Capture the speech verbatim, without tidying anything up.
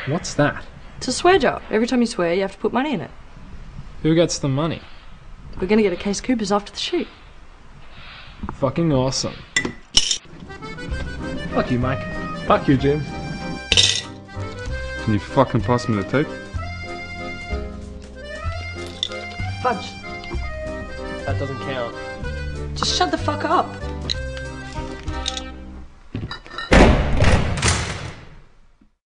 What's that? It's a swear jar. Every time you swear, you have to put money in it. Who gets the money? We're gonna get a case of Coopers after the shoot. Fucking awesome. Fuck you, Mike. Fuck you, Jim. Can you fucking pass me the tape? Fudge. That doesn't count. Just shut the fuck up.